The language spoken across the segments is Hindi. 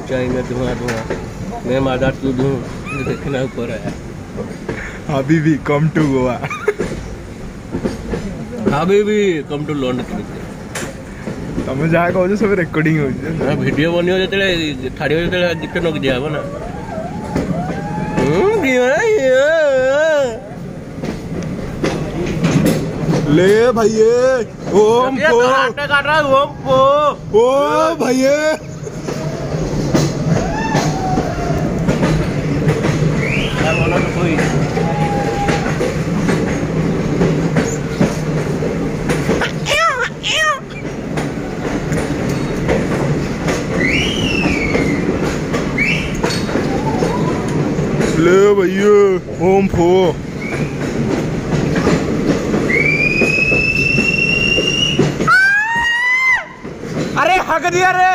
ऊंचाई में धुआं धुआं, मैं मादा तू धूं, देखना ऊपर है। हबीबी कम टू गोवा। हबीबी कम टू लंडन। तमे जहाँ कहूँ सब रेकर्डिंग हो वीडियो बनियो जतले छाड़ियो जतले गीत न दिया हो ना। ले भैये ओम को काट रहा ओम को ओ भैये ले भैया ओम फो अरे हक दिया रे।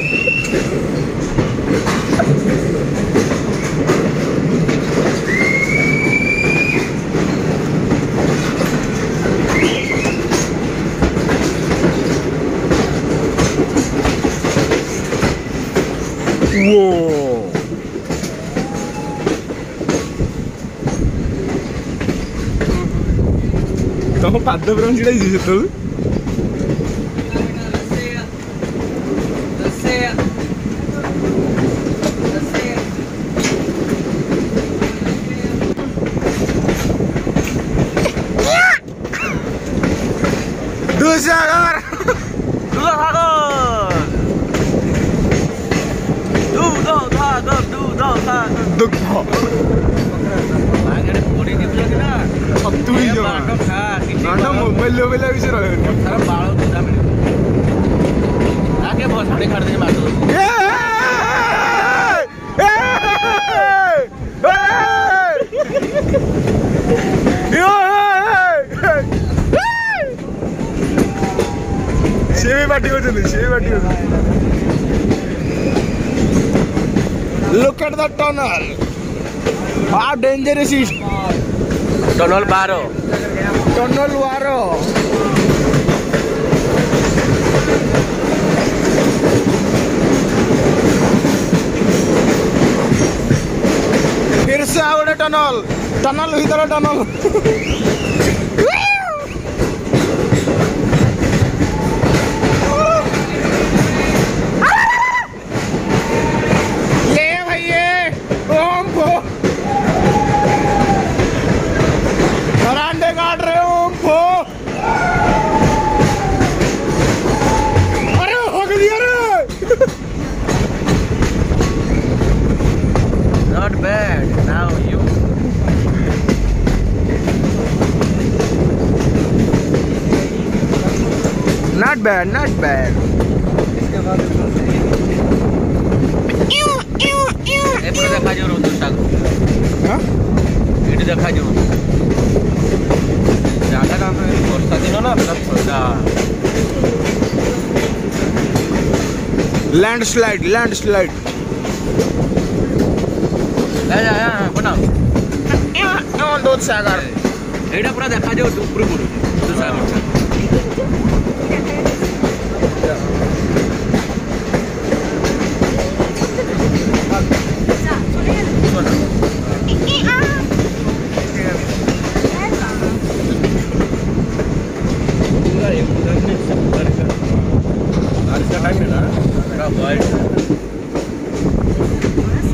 वो तुम पाद ब्रह्म चिड़ाई से मोबाइल विषय से भी बाटी हो Look at the tunnel. How dangerous is tunnel 12 tunnel वारो। फिर से आवड़े टनल भीतर tunnel. Not bad. Now you. Not bad, not bad. एपरे देखा जो रोड तक। हाँ? इट देखा जो। ज़्यादा काम है वर्षा दिन ना प्लस वर्षा। लैंडस्लाइड या बना दूध सागर एटा पूरा देखा जो ऊपर दूध सागर